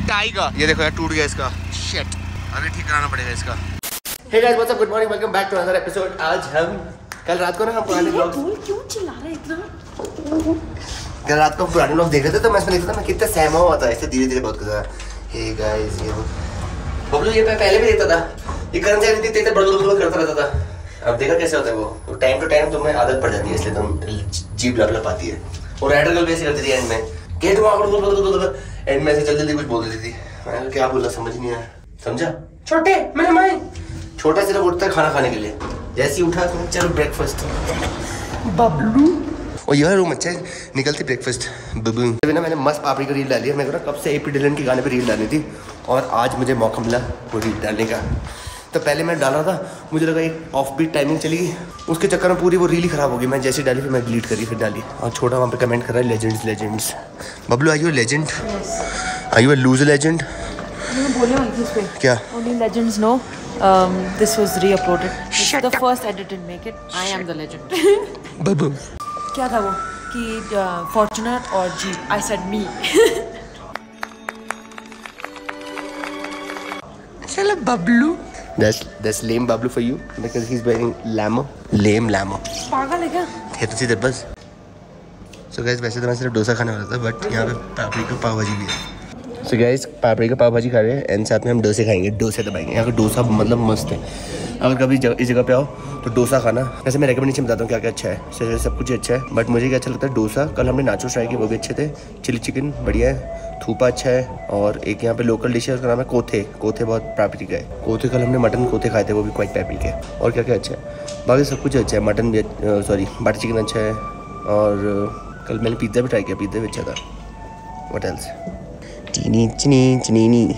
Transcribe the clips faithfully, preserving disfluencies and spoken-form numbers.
Tiger. ये देखो यार टूट गया इसका, शिट, अभी ठीक कराना पड़ेगा इसका। Hey guys what's up, good morning, welcome back to another episode. आज हम कल रात को ना हम पुराने व्लॉग क्यों चिल्ला रहे इतना? कल रात को पुराने व्लॉग देख रहे थे तो मैं इसमें देखा था मैं कितना सहमा हुआ था, ऐसे धीरे धीरे बहुत कर रहा। हे गाइस ये बबलू ये मैं पहले भी देखता था, ये करन से इतनी तेज बड़बड़ करता रहता था। अब देखा कैसे होता है वो, टाइम टू टाइम तुम्हें आदत पड़ जाती है, इसलिए तुम जीभ लप लपाती है। और राइडर गर्ल भी ऐसे करती थी एंड में, के तुम एंड में ऐसे जल्दी जल्दी कुछ बोल देती थी। मैं क्या बोला समझ नहीं आया, समझा? छोटे मैंने माई छोटा सिर्फ उठता है खाना खाने के लिए, जैसे ही उठा तो चलो ब्रेकफास्ट बबलू। और यह रूम अच्छा है, निकलती ब्रेकफास्ट बबू। अभी ना मैंने मस्त पापड़ी का रील डाली है, मेरे को ना कब से एपी डिलन के गाने पे रील डालनी थी और आज मुझे मौका मिला वो रील डालने का। तो पहले मैं डाल रहा था, मुझे लगा एक ऑफ बीट टाइमिंग चली गई, उसके चक्कर में पूरी वो रील ही खराब हो गई। मैं जैसे डाली फिर मैं डिलीट करी, फिर डाली। और छोटा वहाँ पे कमेंट कर रहा है legends legends. Bablu are you a legend? Are you a loser legend? मैं बोलने वाली थी इस पे। क्या? Only legends know. Um, this was re-uploaded. This is the first edit didn't make it. I am the legend. बबू क्या था वो कि फॉर्चुनर और जी? I said me. चलो Bablu. That's that's lame Bablu for you because he's wearing lamo. Lame lamo. पागल है क्या? है तो सीधे बस। So guys वैसे तो मैं सिर्फ डोसा खाने वाला था, बट यहाँ पे पापड़ी का पाव भाजी भी है। So guys पापड़ी का पाव भाजी खा रहे हैं एंड साथ में हम डोसे खाएंगे, डोसे दबाएंगे। यहाँ का डोसा मतलब मस्त है, अगर कभी जग, इस जगह पे आओ तो डोसा खाना। वैसे मैं रेकमेंडेशन बताता हूँ क्या क्या अच्छा है, सब कुछ अच्छा है, बट मुझे क्या अच्छा लगता है डोसा। कल हमने नाचो ट्राई किए, वो भी अच्छे थे। चिली चिकन बढ़िया है, थूपा अच्छा है, और एक यहाँ पे लोकल डिश है उसका नाम है कोथे। कोथे बहुत पैप्रिक है कोथे। कल हमने मटन कोथे खाए थे, वो भी क्वाइट पैप्रिक है। और क्या क्या अच्छा है, बाकी सब कुछ अच्छा है। मटन भी सॉरी बटर चिकन अच्छा है, और कल मैंने पिज़्ज़ा भी ट्राई किया, पिज़्ज़ा भी अच्छा था। What else? चीनी चीनी चीनी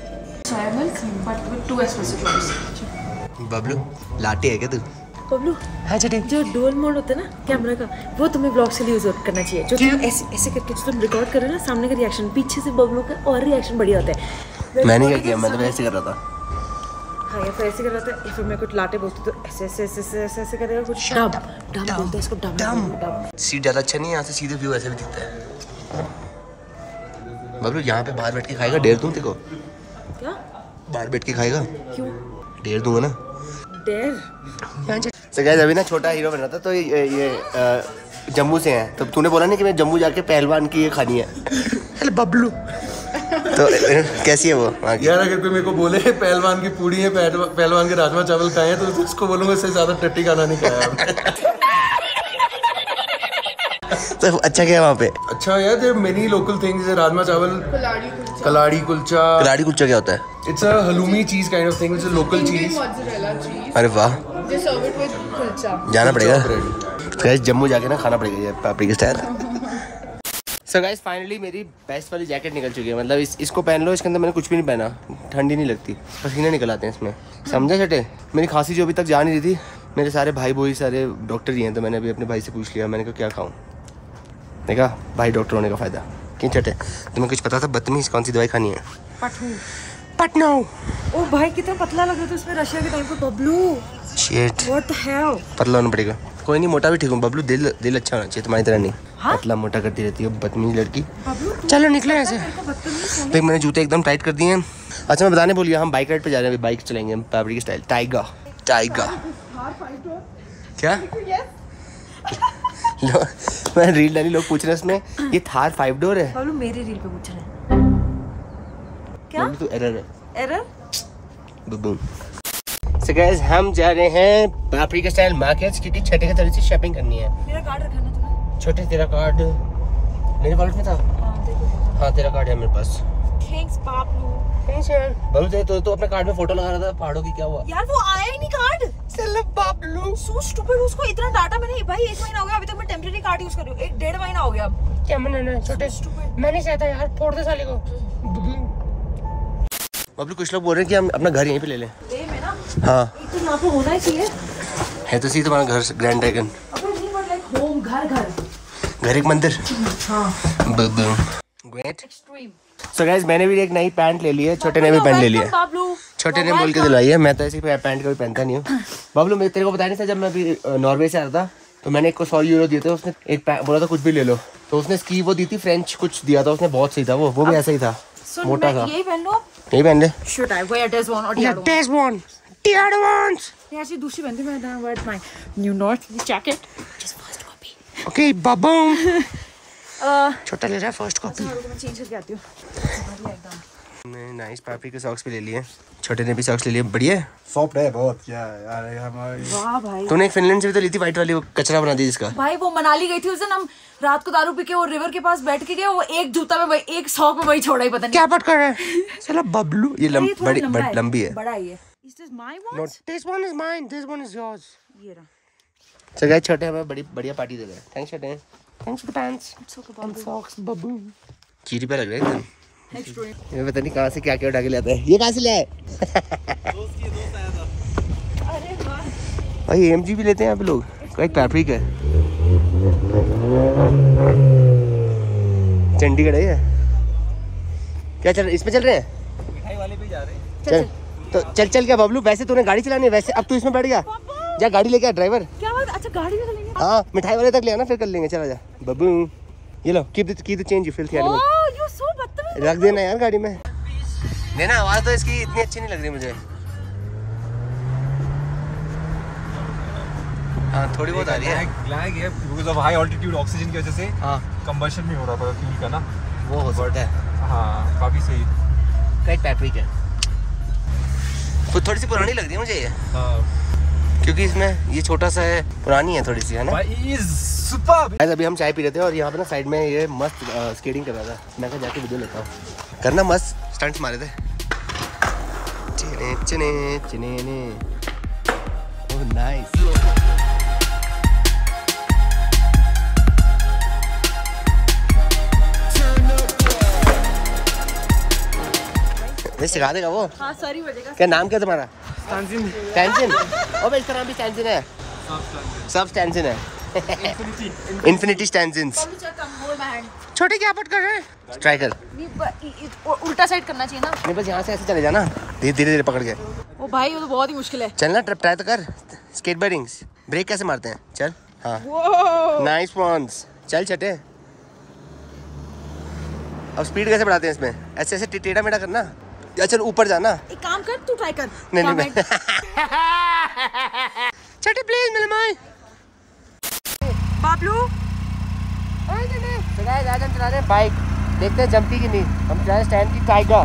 बबलू लाटे है क्या तू? बबलू हाँ चटे जो डुअल मोड होता है ना कैमरा का, वो तुम्हें ब्लॉग से यूज करना चाहिए। जो तुम ऐसे ऐसे करके जो तुम रिकॉर्ड कर रहे हो ना, सामने का रिएक्शन पीछे से बबलू का और रिएक्शन बढ़िया होता है। मैंने क्या किया, मैं तो ऐसे कर रहा था। हाँ या फिर ऐसे कर रहा था, या फिर मैं कुछ लाटे बोलती तो ऐसे ऐसे ऐसे ऐसे ऐसे करेगा कुछ। डब डब बोलते हैं इसको, डब डब। सीट ज़्यादा अच्छा नहीं है, यहाँ से सीधे व्यू ऐसे भी दिखता है। बबलू यहाँ पे बाहर बैठ के खाएगा, डेढ़ दूँ तेरे को? क्या बाहर बैठ के खाएगा? क्यों डेढ़ दूंगा ना। डेढ़ तो गाइस अभी ना छोटा हीरो बन रहा था, तो ये ये जम्मू से हैं, तो तूने बोला नहीं कि मैं जम्मू जाके पहलवान की ये खानी है। हेलो बबलू। तो कैसी है वो यार? अगर कोई मेरे को बोले पहलवान की पूड़ी है, पहलवान के राजमा चावल खाए हैं, तो उसको बोलूंगा इससे ज्यादा टट्टी खाना नहीं खाया। तो अच्छा क्या है वहाँ पे? अच्छा यार, there many local things, rajma chawal, kalari kulcha. कलाड़ी कुलचा क्या होता है? It's a halloumi cheese kind of thing, it's a local cheese. अरे वाह, They serve it with kulcha. जाना पड़ेगा गाइस, जम्मू जाके ना खाना पड़ेगा ये पापड़ी के स्टाइल। सो गाइस फाइनली मेरी बेस्ट वाली जैकेट निकल चुकी है, मतलब इस इसको पहन लो, इसके अंदर मैंने कुछ भी नहीं पहना, ठंडी नहीं लगती, पसीने निकल आते हैं इसमें, समझा छठे? मेरी खांसी जो अभी तक जा नहीं रही थी, मेरे सारे भाई बोई सारे डॉक्टर ही हैं, तो मैंने अभी अपने भाई से पूछ लिया, मैंने कहा क्या खाऊँ? देखा भाई डॉक्टर होने का फ़ायदा। क्यों छठे तुम्हें कुछ पता था बदतमीज कौन सी दवाई खानी है? पटनू पटना। ओ भाई कितना पतला लग रहा था उसमें रशिया के टाइम पे Bablu. Shit what the hell? पतला होना पड़ेगा। कोई नहीं, मोटा भी ठीक हूँ बबलू, दिल दिल अच्छा होना चाहिए, तुम्हारी तरह नहीं। हाँ? पतला मोटा करती रहती है बदतमीज लड़की। चलो निकले ऐसे। देख मैंने जूते एकदम टाइट कर दिए हैं। अच्छा मैं बताने भूल गया, हम बाइक राइड पे जा रहे हैं, अभी बाइक चलेंगे हम पापड़ी के स्टाइल। टाइगर टाइगर क्या? लो मैं रील डाली, लोग पूछ रहे हैं इसमें ये थार फाइव डोर है। बबलू मेरी रील पे पूछ रहे हैं क्या? तो एरर है, एरर बबू। So guys, हम जा रहे हैं पापड़ी के स्टाइल मार्केट्स, क्योंकि छठे के तरह से शॉपिंग करनी है। मेरा कार्ड रखा ना तूने? छोटे तेरा कार्ड मेरे वॉलेट में था। हाँ देखो। हाँ तेरा कार्ड है मेरे पास। थैंक्स बाबलू। थैंक्स यार। बबलू तेरे तो तो अपने कार्ड में फोटो लगा रहा था पहाड़ों की, क्या हुआ? यार वो आया ही नहीं कार्ड। चलो बाबलू सो स्टूपिड, उसको इतना डाटा मैंने भाई एक महीना हो गया, अभी तक मैं टेम्परेरी कार्ड यूज कर रही हूँ, एक डेढ़ महीना हो गया। क्या मैंने छोटे मैंने चाहता यार फोड़ दे साले को। बबलू कुछ लोग बोल रहे हैं कि हम अपना घर यहीं पे ले लें। ले मैं ना हाँ एक तो यहाँ पे होना ही चाहिए है तो सही तुम्हारा घर, ग्रैंड ड्रैगन। अबे नहीं बट लाइक होम, घर घर घर एक मंदिर। हाँ Bablu great. Extreme. So guys मैंने भी एक नई पैंट ले ली है, छोटे ने भी पैंट ले लिया है। छोटे ने बोल के दिलाई है, मैं तो ऐसी पैंट कभी पहनता नहीं हूँ। बबलू मैं तेरे को बताया नहीं था, जब मैं अभी नॉर्वे से आ रहा था तो मैंने एक को सौ यूरो दिए थे, उसने एक बोला था कुछ भी ले लो, तो उसने स्की वो दी थी फ्रेंच कुछ दिया था उसने, बहुत सही था वो वो भी ऐसा ही था। So मोटा सा। यही पहन लो आप। यही पहन ले। Should I wear this one or the Yeah, other one? this one. The other ones. नहीं ऐसी दूसरी पहनती मैं then wear my new North jacket. Just first copy. Okay, baboom. Uh, छोटा ले रहा है फर्स्ट कॉपी। मैं चेंज करके आती हूँ। बढ़िया एकदम। हमने नाइस पापी के सॉक्स भी ले लिए, छोटे ने भी सॉक्स ले लिए, बढ़िया है। सॉफ्ट है बहुत, क्या यार हमारी। वाह भाई। तूने एक फिनलैंड से भी तो ली थी व्हाइट वाली, वो कचरा बना दी जिसका। भाई वो मनाली गई थी उस दिन, हम रात को दारू पी के वो रिवर के पास बैठ के गए, वो एक जूता में वही एक सॉक में वही छोड़ा ही पता नहीं क्या बात कर रहा है साला बबलू। ये लंब, ये थोड़ा बड़ी लंबा बड़ी है, लंबी है। बड़ा है ये। Is this my No, watch? this one is mine, this one is yours. ये रहा। So guys, छोटे हमें बड़ी बढ़िया पार्टी दे रहे हैं। Thanks छोटे। Thanks for the pants. It's okay, Babu. Socks baboon. चीटी पे लग रहा है एकदम। Next story. ये पता नहीं कहाँ से क्या क्या उठा के ले आता है। ये कहाँ से ले आए? अरे वाह। भाई A M G भी लेते हैं यहाँ पे लोग। कोई एक पैप्रिक है। चंडीगढ़ है ये। क्या चल इसमें चल रहे हैं? मिठाई वाले पे जा रहे हैं। चल तो चल चल क्या बबलू, वैसे तूने गाड़ी चलानी है, वैसे अब तू इसमें बैठ गया। जा गाड़ी लेके आ ड्राइवर। क्या बात, अच्छा गाड़ी में चलेंगे? हाँ मिठाई वाले तक ले आना, फिर कर लेंगे। चला जा बबू, ये लो keep the keep the change, you filthy animal. Oh you so बदतमीज। रख देना यार गाड़ी में। देना, आवाज तो इसकी इतनी अच्छी नहीं लग रही मुझे। हाँ थोड़ी बहुत आ रही है। लैग है because of high altitude oxygen की वजह से। हाँ कंबशन नहीं हो रहा था फ्यूल का ना, वो हो सकता है। हाँ काफी सही। कई पैप्रिक है, खुद थोड़ी सी पुरानी लग रही है मुझे ये, हाँ क्योंकि इसमें ये छोटा सा है, पुरानी है थोड़ी सी, है ना। भाई इज सुपर्ब। गाइस अभी हम चाय पी रहे थे और यहाँ पे ना साइड में ये मस्त स्केटिंग कर रहा था। मैं कहा जाके वीडियो लेता हूँ। करना मस्त स्टंट्स मारे थे। चने चने चने ने, ओह नाइस। ये सिखा देगा वो। हाँ सॉरी बजेगा। क्या नाम क्या तुम्हारा? टैंजिन। टैंजिन। ओबे इसका नाम भी टैंजिन है। सब टैंजिन है। इन्फिनिटी टैंजिन्स। छोटे क्या पट कर रहे हैं? ट्राई कर। उल्टा साइड करना चाहिए ना। नहीं बस यहाँ से ऐसे चले जाना, धीरे धीरे धीरे पकड़ के। ओ भाई वो तो बहुत ही मुश्किल है। चल ना ट्राई तो कर। स्केट बोर्डिंग ब्रेक कैसे मारते हैं? चल हाँ नाइस वंस। चल छठे। अब स्पीड कैसे बढ़ाते हैं इसमें? ऐसे ऐसे टेढ़ा मेढ़ा करना या चल ऊपर जाना। एक काम कर तू ट्राई कर। नहीं नहीं मैं छठे प्लीज मिल माय बाबलू। तो गाइस आज हम चला रहे हैं बाइक, देखते हैं जंपी की नहीं। हम चला रहे स्टैंड की टाइगर।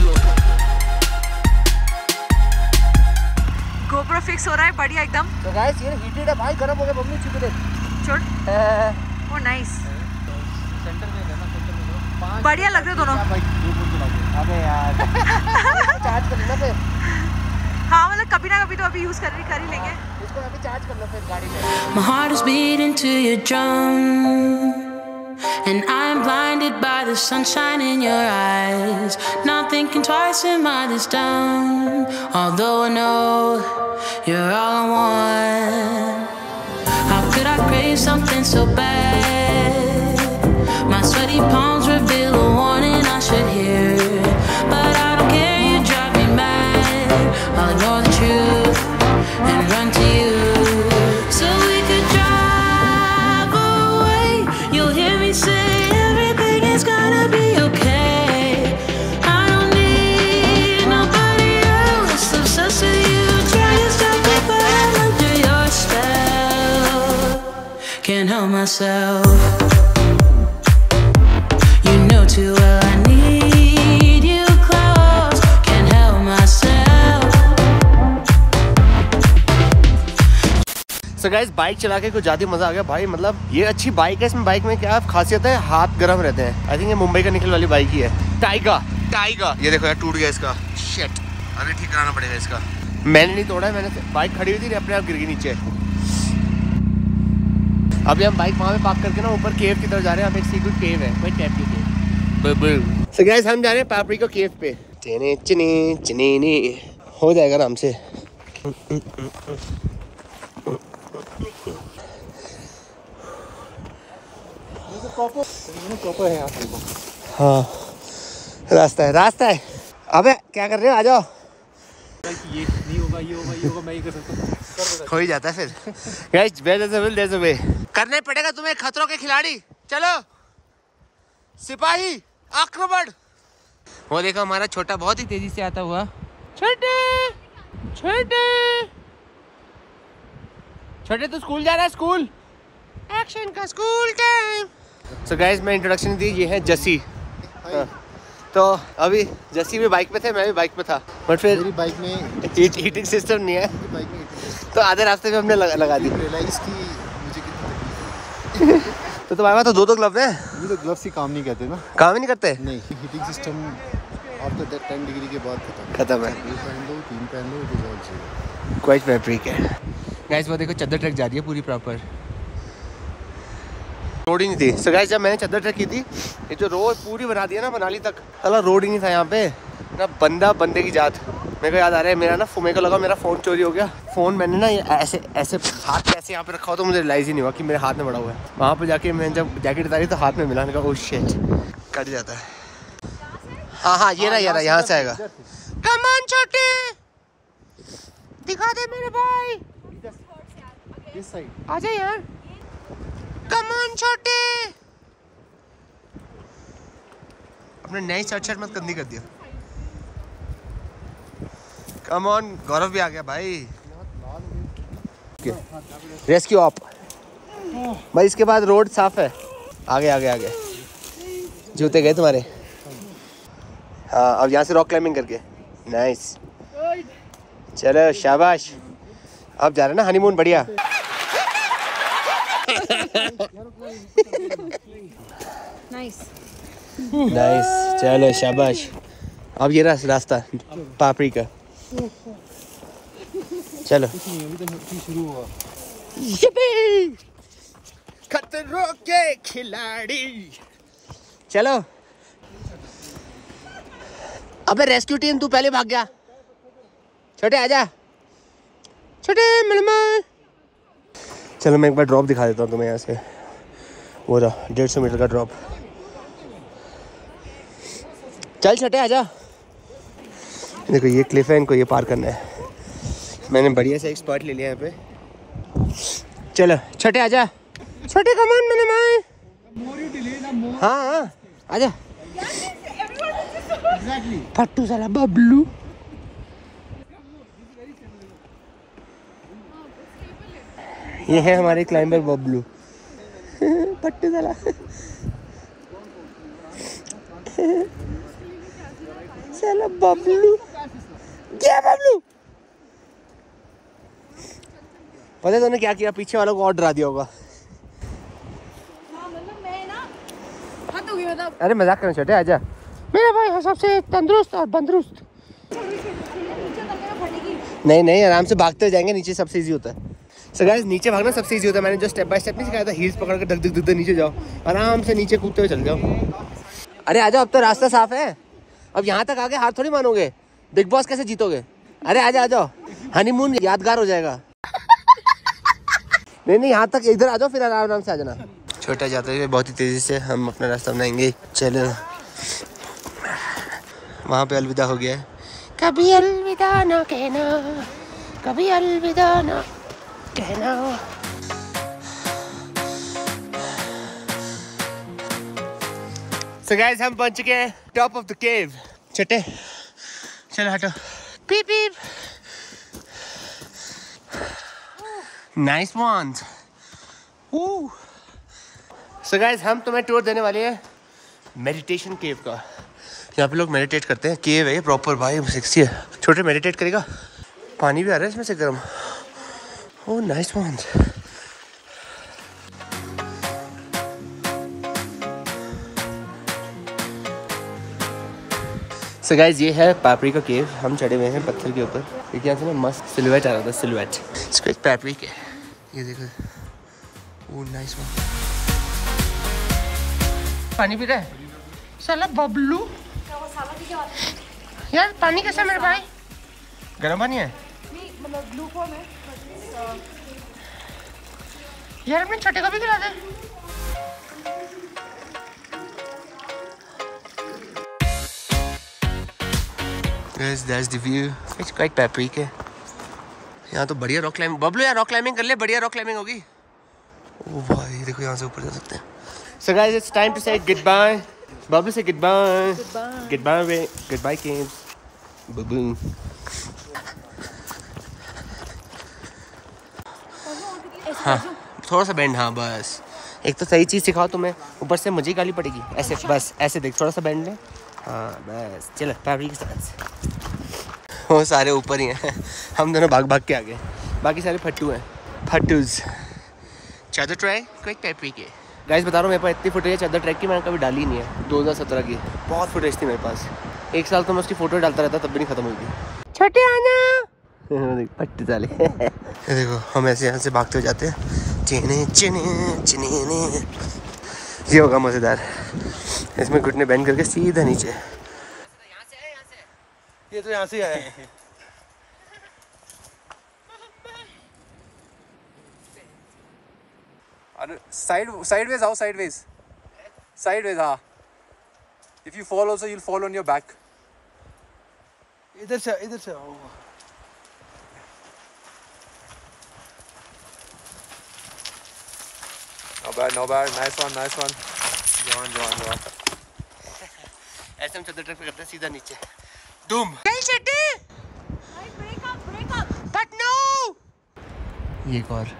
गोप्रो फिक्स हो रहा है बढ़िया एकदम। तो गाइस ये हीटेड है भाई, गर्म हो गया बम्मी चुप दे। छोड़। ओ नाइस, सेंटर में रहना, सेंटर में पांच बढ़िया लग रहे हो दोनों। अबे यार चार्ज कर लेना फिर। हाँ मतलब कभी ना कभी तो अभी यूज कर कर ही लेंगे। इसको अभी चार्ज कर लो फिर गाड़ी में। My heart is beating to your drum, and I'm blinded by the sunshine in your eyes. Not thinking twice, am I this dumb? Although I know you're all I want. How could I crave something so bad? My sweaty palms reveal a warning I should hear, but I don't care, you drive me mad. I'll ignore the truth and run to you, so we could drive away. You'll hear me say everything is gonna be okay. I don't need nobody else, obsessed with you, trying to stop me, but I'm under your spell. Can't help myself. You know too well I need you close. Can't help myself. So guys bike चला के कुछ ज़्यादा मज़ा आ गया भाई। मतलब ये अच्छी बाइक है, इसमें बाइक में क्या खासियत है, हाथ गर्म रहते हैं। आई थिंक ये मुंबई का निकल वाली बाइक ही है। टाइगा टाइगा ये देखो यार टूट गया इसका। शिट अभी ठीक कराना पड़ेगा इसका। मैंने नहीं तोड़ा है, मैंने बाइक खड़ी हुई थी अपने आप गिर गई नीचे। अभी हम बाइक वहाँ पे पार्क करके ना ऊपर केव की तरफ जा रहे हैं। अब एक सीक्रेट केव है, कोई टैप की केव। सो गाइस हम जा रहे हैं पापरिको केव पे। चने चने चने ने हो जाएगा आराम से। हाँ रास्ता है, रास्ता है। अबे क्या कर रहे हो, आ जाओ। ये नहीं होगा, ये होगा, ये होगा, मैं ये कर सकता हूँ। हो ही जाता है फिर। Guys where there's a will there's a way। करने पड़ेगा तुम्हें खतरों के खिलाड़ी। चलो सिपाही आक्रमण। वो देखो हमारा छोटा बहुत ही तेजी से आता हुआ। छोटे छोटे छोटे तो स्कूल जा रहा है, स्कूल एक्शन का स्कूल टाइम। सो गाइस मैं इंट्रोडक्शन दी, ये है जसी। हाँ। तो अभी जसी भी बाइक पे थे, मैं भी बाइक पे था, बट फिर मेरी बाइक में हीट हीटिंग सिस्टम नहीं है, बाइक में हीटिंग तो आधे रास्ते में हमने लगा, लगा दी। रियलाइज की मुझे कितनी तकलीफ तो तुम्हारे पास तो दो दो ग्लव्स हैं। है। तो ग्लव्स ही काम नहीं करते ना। काम ही नहीं करते। नहीं, heating system after that ten degree के बाद खत्म खत्म है। दो पहन लो, तीन पहन लो, इट इज ऑल चीज। क्वाइट फैब्रिक है गाइस। वो देखो चद्दर ट्रक जा रही है पूरी प्रॉपर, रोड ही नहीं थी। सो गाइस जब मैंने चद्दर ट्रक की थी, ये जो रोड पूरी बना दिया ना मनाली तक, साला रोड ही नहीं था यहाँ पे ना। बंदा बंदे की जात। मेरे को याद आ रहा है मेरा ना, मेरे को लगा मेरा फ़ोन चोरी हो गया। फ़ोन मैंने ना ऐसे ऐसे हाथ पे ऐसे यहाँ पे रखा हो, तो मुझे रियलाइज़ ही नहीं हुआ कि मेरे हाथ में पड़ा हुआ है। वहाँ पे जाके मैंने जब जैकेट उतारी तो हाथ में मिला, मैंने कहा ओह शिट, कट जाता है। हाँ हाँ ये ना ये ना यहाँ से आएगा। कम ऑन छोटे, दिखा दे मेरे भाई, दिस साइड आजा यार, कम ऑन छोटे। अपने नई शर्ट शर्ट मत गंदी कर दिया। कम ऑन, गौरव भी आ गया भाई। रेस्क्यू ऑप भाई। इसके बाद रोड साफ है। आगे आगे आगे जूते गए तुम्हारे। हाँ अब यहाँ से रॉक क्लाइंबिंग करके, नाइस। चलो शाबाश, अब जा रहे ना हनीमून, बढ़िया। नाइस नाइस, चलो शाबाश। अब ये रहा रास्ता पापड़ी का। चलो शुरू हुआ। खतरों के खिलाड़ी, चलो। अबे रेस्क्यू टीम तू पहले भाग गया। छोटे आजा, छोटे मलमा। चलो मैं एक बार ड्रॉप दिखा देता हूँ तुम्हें यहाँ से। वो रहा डेढ़ सौ मीटर का ड्रॉप। चल छोटे आजा। देखो ये क्लिफ है, इनको ये पार करना है। मैंने बढ़िया से एक स्पॉट ले लिया यहाँ पे। चलो छोटे आजा, छोटे कमान मैंने माए। हाँ हाँ आजा। फट्टू साला बबलू। ये है हमारे क्लाइंबर बबलू। फट्टू साला। साला बबलू, क्या बबलू। पता है तूने क्या किया? पीछे वालों को और डरा दिया होगा। अरे मजाक करना छोटे, आजा। मेरा भाई है सबसे तंदुरुस्त और बंदरुस्त। नहीं नहीं आराम से भागते हुए जाएंगे, नीचे सबसे इजी होता है। सो गाइस नीचे भागना सबसे इजी होता है। मैंने जो स्टेप बाय स्टेप नहीं सिखाया था, हील्स पकड़ के धक धक धक नीचे जाओ, आराम से नीचे कूदते हुए चल जाओ। अरे आजा, अब तो रास्ता साफ है। अब यहाँ तक आगे हार थोड़ी मानोगे। बिग बॉस कैसे जीतोगे? अरे आजा आ जाओ, हनीमून यादगार हो जाएगा। नहीं नहीं यहाँ तक, इधर आ जाओ, फिर आराम आराम से आ जाना। छोटा जाते हुए बहुत ही तेजी से हम अपना रास्ता बनाएंगे। चलो वहाँ पे अलविदा हो गया है। कभी अलविदा ना कहना, कभी अलविदा ना कहना। So guys हम पहुंच चुके हैं टॉप ऑफ द केव। छोटे चलो हटो। Peep peep. Nice one. So guys हम तुम्हें टूर देने वाले हैं मेडिटेशन केव का। यहाँ पे लोग मेडिटेट करते हैं। केव है ये प्रॉपर भाई, सेक्सी है। छोटे मेडिटेट करेगा। पानी भी आ रहा है इसमें से गर्म। Oh nice one. So guys ये है पापड़ी का केव। हम चढ़े हुए हैं पत्थर के ऊपर, क्योंकि यहाँ से ना मस्त सिलुएट आ रहा था। सिलुएट इसको एक पापड़ी के, ये देखो। Oh nice one. पानी पी रहा है साला बबलू। यार पानी कैसा मेरे भाई? गर्म पानी है यार। अपने छोटे को भी खिला दे। Yes, that's the view. It's quite paprika. यहाँ तो बढ़िया रॉक क्लाइंबिंग। बबलू यार रॉक क्लाइंबिंग कर ले, बढ़िया रॉक क्लाइंबिंग होगी। ओह भाई देखो यहाँ से ऊपर जा सकते हैं। So guys, it's time to say goodbye. Babu से goodbye. Goodbye. Goodbye goodbye kids. Babu हाँ थोड़ा सा बेंड। हाँ बस एक तो सही चीज़ सिखाओ तुम्हें, ऊपर से मुझे गाली पड़ेगी। ऐसे बस ऐसे देख, थोड़ा सा बेंड ले। हाँ बस चलो पैबरी के साथ। वो सारे ऊपर ही हैं, हम दोनों भाग भाग के आ गए। बाकी सारे फट्टू हैं, फट्टूज। चादर ट्रैक क्विक पैपरी के गाइस बता रहा हूँ, मेरे पास इतनी फुटेज चादर ट्रैक की मैंने कभी डाली नहीं है। दो हज़ार सत्रह की बहुत फुटेज थी मेरे पास। एक साल तो मैं उसकी फ़ोटो डालता रहता, तब भी नहीं ख़त्म हुई थी। छोटे आना पट्टी साले। देखो हम ऐसे यहाँ से भागते हुए जाते हैं। चीने चीने चीने ये होगा मज़ेदार। इसमें घुटने बैंड करके सीधा नीचे। ये तो यहाँ से आया है। अरे साइड साइडवेज आओ, साइडवेज साइडवेज हाँ। If you fall also you will fall on your back. इधर से इधर से आओ। No bad, no bad. Nice one, nice one. Go on, go on, go on. ऐसे हम चादर ट्रैक पे करते हैं सीधा नीचे। Doom. Break up, break up. But no! ये एक और।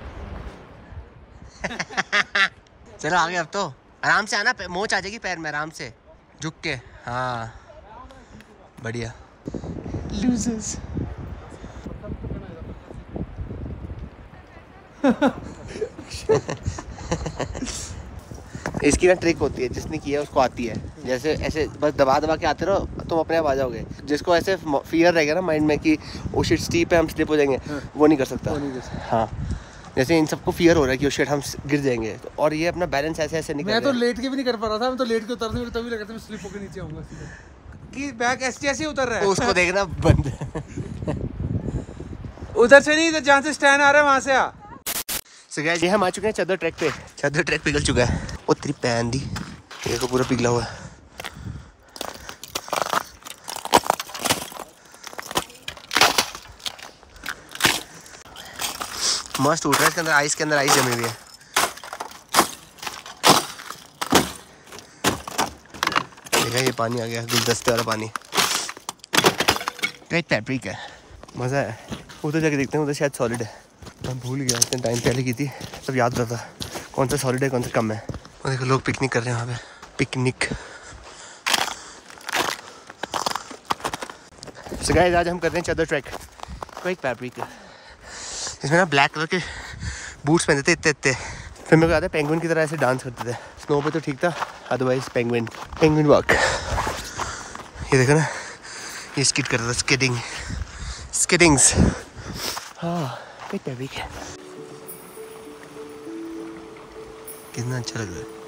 चलो आगे। अब तो आराम से आना, मोच आ जाएगी पैर में आराम से झुक के। हाँ बढ़िया। लूजर्स। इसकी ना ट्रिक होती है, जिसने किया उसको आती है। जैसे ऐसे बस दबा दबा के आते रहो, तुम अपने आप आ जाओगे। जिसको ऐसे फियर रहेगा ना माइंड में कि ओ शिट स्टीप है हम स्लिप हो जाएंगे, वो नहीं कर सकता। वो नहीं कर सकता। हाँ जैसे इन सबको फियर हो रहा है कि ओ शिट हम गिर जाएंगे, तो और ये अपना बैलेंस ऐसे ऐसे नहीं कर मैं तो रहे। लेट के भी नहीं कर पा रहा था। मैं तो लेट के उतरने में तभी लगा था मैं स्लिप होकर नीचे आऊंगा सीधा। कि बैक ऐसे ऐसे उतर रहा है। उसको देखना बंद। उधर से नहीं, इधर जहाँ से स्टैंड आ रहा है वहाँ से आ। So guys, ये हम आ चुके हैं चादर ट्रैक पे। चादर ट्रैक पिघल चुका है। वो तेरी पैन दी देखो पूरा पिघला हुआ है। मस्त उठ रहा है। इसके अंदर आइस के अंदर आइस जमी हुई है। देखा ये पानी आ गया, गुलदस्ते वाला पानी। राइट पैप्रिक है, मज़ा है। उधर जाके देखते हैं, उधर शायद सॉलिड है। मैं भूल गया, इतने टाइम पहले की थी तब याद रहता कौन सा सॉलिड है कौन सा कम है। और देखो लोग पिकनिक कर रहे हैं वहाँ पे। पिकनिक। सो गाइस आज हम कर रहे हैं चादर ट्रैक क्विक पैप्रिक। इसमें ना ब्लैक कलर के बूट्स पहनते थे इतने इतने। फिर मेरे को याद है पेंगुइन की तरह ऐसे डांस करते थे। स्नो पे तो ठीक था, अदरवाइज पेंगुइन पेंगुइन वॉक। ये देखो ना, ये स्किट करता था, स्किटिंग स्किटिंग्स। हाँ क्विक पैप्रिक है। कितना अच्छा लग रहा है।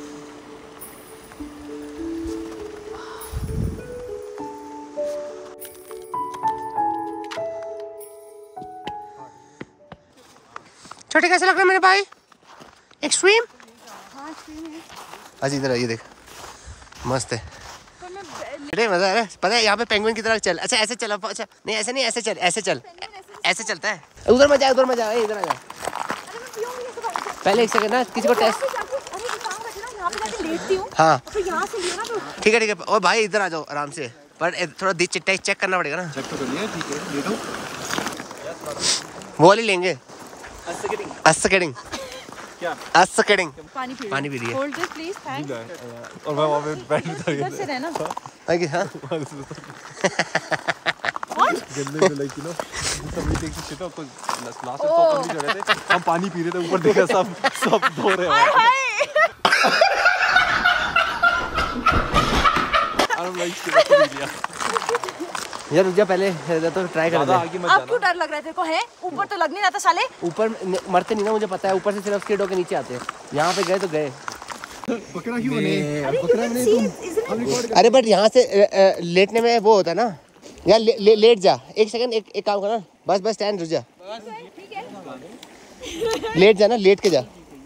छोटे कैसे लग रहा है मेरे भाई? एक्सट्रीम? आज इधर आइए, देख मस्त है। अरे मजा आ रहा है। पता है यहाँ पे पेंगुइन की तरह चल। अच्छा ऐसे चल। अच्छा नहीं ऐसे नहीं, ऐसे चल, ऐसे चल, ऐसे चलता है। उधर मत जा, उधर मत जा, इधर आ जा। पहले एक सेकंड ना, किसी को टेस्ट। हाँ ठीक है ठीक है। और भाई इधर आ जाओ आराम से, पर थोड़ा टेस्ट चेक करना पड़ेगा ना। चेक तो कर लिया, ठीक है ले दो। वो वाली लेंगे। अस्सकेटिंग क्या? अस्सकेटिंग पानी पी पानी पी रही है। Hold this please, thanks. और मैं वहाँ पे बैठ था। इधर से रहना। आगे हाँ। गंदे में like you know somebody takes a shit आपको लास्ट में तो अपन भी कर रहे थे। हम पानी पी रहे थे, ऊपर देखा सब सब धो रहे हैं। और लाइक से पी लिया यार रुक जा, पहले तो ट्राई कर ज़्यादा दे। आगे मत अब जाना। क्यों डर लग रहा है तेरे को? है ऊपर तो लग नहीं रहा था साले। ऊपर न- मरते नहीं ना, मुझे पता है। ऊपर से सिर्फ स्किड होके नीचे आते हैं। यहाँ पे गए तो गए। पकड़ा क्यों नहीं? पकड़ा नहीं तुम। अरे बट यहाँ से अ, अ, लेटने में वो होता है ना यार। ले, ले, लेट जा एक सेकंड। एक एक काम करना, बस बस स्टैंड रुक जा। लेट जा ना, लेट के जा।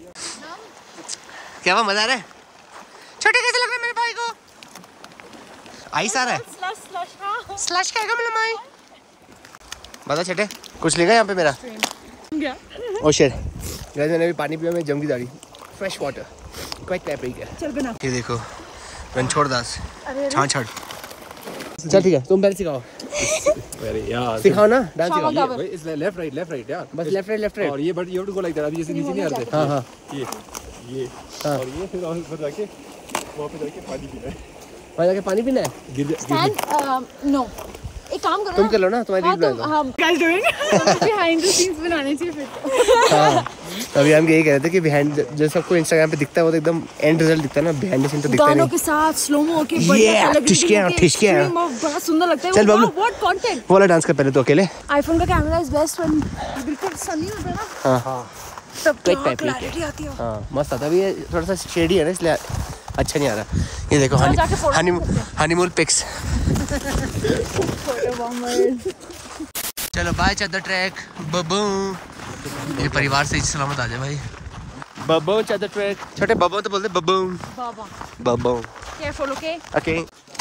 क्या वो मजा आ रहा है? छोटे कैसे लग रहा है मेरे भाई को? आइस आ रहा है। स्लश स्लश हां स्लश खाएगा मेरा भाई। बता छोटे कुछ लेगा यहाँ पे मेरा? क्या? ओ शिट गाइस, मैंने अभी पानी पिया, मैं जम की दाढ़ी। फ्रेश वाटर क्वाइट पैप्रिक है। चल बना। ये देखो रणछोड़ दास छाड़ छाड़। चल ठीक है, तुम पहले सिखाओ। अरे यार सिखाओ ना डांस सिखाओ। भाई इस लेफ्ट राइट लेफ्ट राइट यार, बस लेफ्ट राइट लेफ्ट राइट। और ये but you have to go like that. अभी जैसे नीचे नहीं आते। हाँ हाँ ये ये हाँ। और ये फिर ऊपर जाके वहाँ पे जाके पानी पीना है। वहाँ जाके पानी पीना है। गिर जा- स्टैंड नो एक काम करो तुम ना। कर लो ना, तुम्हारी हाँ रील तुम बनाओ। हम guys doing behind the scenes बनाने चाहिए फिर। हाँ अभी हम यही कह रहे थे कि बिहाइंड जो सबको इंस्टाग्राम पे दिखता है वो तो एकदम एंड रिजल्ट दिखता है ना, बिहाइंड द सीन तो दिखता गानों नहीं। के साथ स्लो मो के Yeah, बढ़िया ठिशकियाँ, ठिशकियाँ। बड़ा सुंदर लगता है। चल बबलू। What content. वो वाला डांस कर पहले तो अकेले। आईफोन का कैमरा इज बेस्ट व्हेन बिल्कुल सनी होता है ना, हाँ हाँ तब Quick तो type, quick क्लैरिटी आती है। हाँ मस्त आता है। अभी ये थोड़ा सा शेडी है ना इसलिए अच्छा नहीं आ रहा। ये देखो हनी जाके photo हनी हनीमून पिक्स। चलो बाय चद्दर ट्रैक बब्बू। मेरे परिवार से सलामत आ जाए भाई। बब्बू चद्दर ट्रैक। छोटे बब्बू तो बोलते बब्बू बाबा Babbu. Careful okay. Okay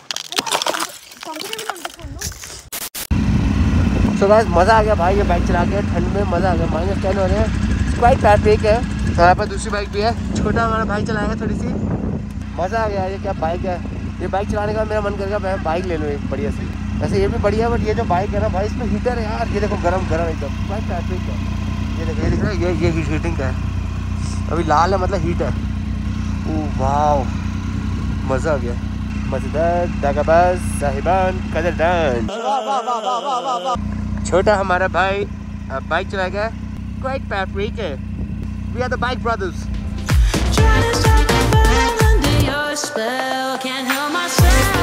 so guys मज़ा आ गया भाई ये बाइक चला के। ठंड में मज़ा आ गया। माइनस टेन हो रहे हैं। क्वाइट ट्रैफिक है। यहाँ पर दूसरी बाइक भी है, छोटा हमारा भाई चलाएगा थोड़ी सी। मज़ा आ गया। ये क्या बाइक है, ये बाइक चलाने का मेरा मन करेगा मैं बाइक ले लूँ एक बढ़िया सी। वैसे ये भी बढ़िया है बट ये जो बाइक है ना भाई इसमें हीटर है यार। ये देखो गरम गरम एकदम क्वाइट ट्रैफिक है। ये देखो ये दिख रहा है, ये ये हीटिंग का है। अभी लाल है मतलब हीट है। ओह वाव मज़ा आ गया। मज़ेदार दागाबाज साहिबान कदरदान। छोटा हमारा भाई अब बाइक चलाएगा। क्वाइट ट्रैफिक है। We are the bike brothers. Trying to stop the fall under your spell, can't help myself.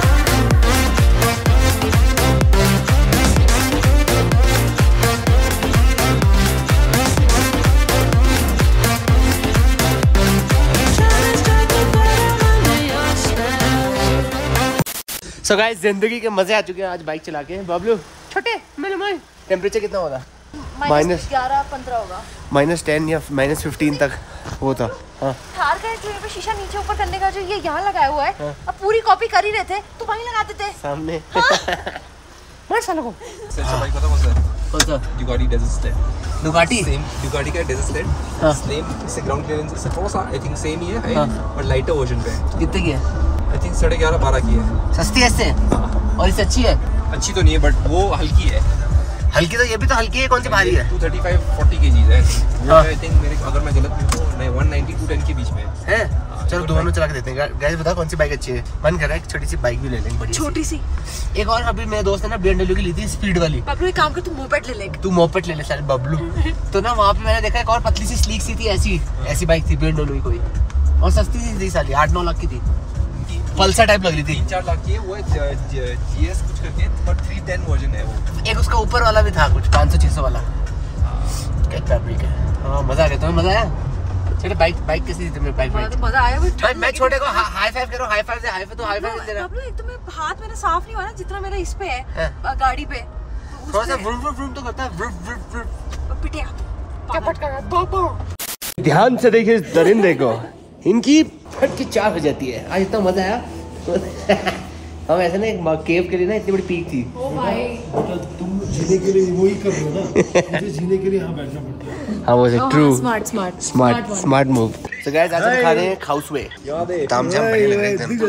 Trying to stop the fall under your spell. So guys जिंदगी के मजे आ चुके हैं आज बाइक चला के। बबलू छोटे मेरे भाई टेम्परेचर कितना होगा? माइनस ग्यारह पंद्रह होगा। माइनस टेन या माइनस फिफ्टीन तक वो था। हाँ थार का जो ये शीशा नीचे ऊपर करने का जो ये यहाँ लगाया हुआ है, अब पूरी कॉपी कर ही रहे थे तो वहीं लगा देते। सामने मार सालों को। सबसे अच्छा बाइक पता कौन सा है? कौन सा? Ducati Desert Sled। Ducati same Ducati का Desert Sled। हाँ। सेम इससे ग्राउंड क्लियरेंस इससे थोड़ा सा आई थिंक सेम ही है हाँ। बट लाइटर वर्जन पे है। कितने की है? आई थिंक साढ़े ग्यारह बारह की है। सस्ती है इससे हाँ। और इससे अच्छी है। अच्छी तो नहीं है बट वो हल्की है। हल्की तो ये भी तो हल्की है। कौन सी भारी है? Two thirty five forty KGs है। वो हाँ। आई थिंक मेरे अगर मैं गलत नहीं हूँ नहीं वन नाइंटी टू टेन के बीच में है। है चलो दोनों चला के देते हैं। गाइस बताओ कौन सी बाइक अच्छी है? मन कर रहा है एक छोटी सी बाइक भी ले लेंगे बढ़िया छोटी सी। एक और अभी मेरे दोस्त ने ना बी एम डब्ल्यू की ली थी स्पीड वाली। बबलू एक काम कर तू मोपेड ले ले। तू मोपेड ले ले साले बबलू। तो ना वहाँ पे मैंने देखा एक और पतली सी स्लीक सी थी ऐसी ऐसी बाइक थी बी एम डब्ल्यू की कोई और सस्ती सी थी साली आठ नौ लाख की थी। पल्सर टाइप लग रही थी। तीन चार लाख की है वो जीएस कुछ करके बट थ्री टेन वर्जन है वो। एक उसका ऊपर वाला भी था कुछ पाँच सौ छह सौ वाला। क्या फैब्रिक है। हाँ मजा आ गया। तुम्हें मजा आया? चलो बाइक बाइक कैसी थी तुम्हें? बाइक बाइक मजा आया भाई। भाई मैं छोटे को हाई फाइव करो। हाई फाइव से हाई फाइव तो हाई फाइव दे रहा। बबलू एक तो मेरा हाथ मेरा साफ नहीं हुआ ना जितना मेरा इस पे है हाँ। गाड़ी पे। तो थोड़ा सा उसमें- व्रुम व्रुम व्रुम तो करता है। Vroom vroom vroom. पिटिया क्या पटका रहा? ध्यान से देखिए इस दरिंदे को। इनकी फट की चार हो जाती है। आज इतना मजा आया। हम ऐसे ना एक केव के लिए ना इतनी बड़ी पीक थी। ओ भाई तुम जीने के लिए वही कर रहे हो ना, मुझे जीने के लिए यहाँ बैठना पड़ता है। हाँ वो true smart smart smart smart move. So guys आज हम खा रहे हैं खाउसवे। तामझाम बढ़िया लग रहा है एकदम।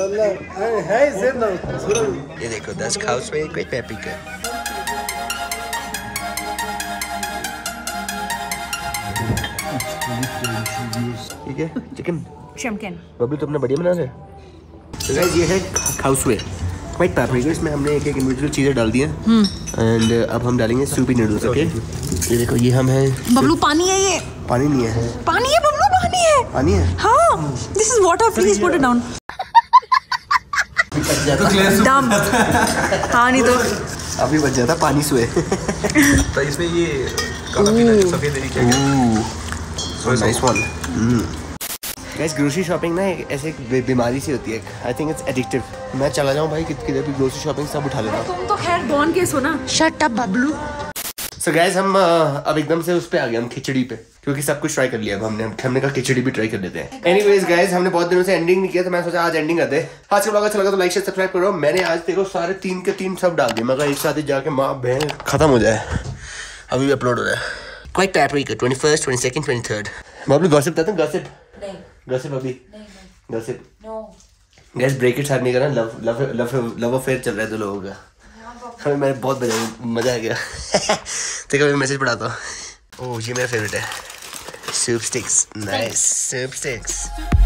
ये देखो दस खाउसवे कोई पेपी का। ठीक है चिकन शमकन बबलू तुमने बढ़िया बना रहे। तो गाइस ये है खाउसवे क्वाइट पेपरिका। इसमें हमने एक एक इंडिविजुअल चीज़ें डाल दी हैं एंड अब हम डालेंगे सूपी नूडल्स। ओके ये देखो ये हम हैं। बबलू पानी है ये। पानी नहीं है। पानी है बबलू पानी है। पानी है। हाँ this is water please put it down. Dumb हाँ नहीं तो अभी बच जाता पानी सुए। तो इसमें ये काला पीला सफेद है क्या? Nice one. Guys grocery shopping ना एक ऐसे एक बी- बीमारी सी होती है। I think it's addictive. मैं चला जाऊँ भाई कित- किधर भी ग्रोसरी शॉपिंग सब उठा लेता हूँ। तुम तो खैर बॉर्न केस हो ना। Shut up Bablu. So guys हम uh, अब एकदम से उस पे आ गए हम खिचड़ी पे क्योंकि सब कुछ ट्राई कर लिया अब हमने हमने कहा खिचड़ी भी ट्राई कर लेते हैं। एनीवेज गाइस हमने बहुत दिनों से एंडिंग नहीं किया तो मैं सोचा आज एंडिंग करते हैं। आज का ब्लॉग अच्छा लगा तो लाइक शेयर सब्सक्राइब करो। मैंने आज देखो सारे तीन के तीन सब डाल दिए मगर एक साथ ही जाके माँ बहन खत्म हो जाए। अभी भी अपलोड हो रहा है। Quite paprika twenty first twenty second twenty third. Bablu gossip था तुम गॉसिप नहीं गॉसिप अभी नहीं gossip no gas break it's army का ना love love love love affair चल रहा है दो लोगों का। हमें मैं बहुत मजा मजा आ गया। तो कभी मैसेज पढ़ाता हूँ। ओह ये मेरा फेवरेट है, soup sticks, nice soup sticks.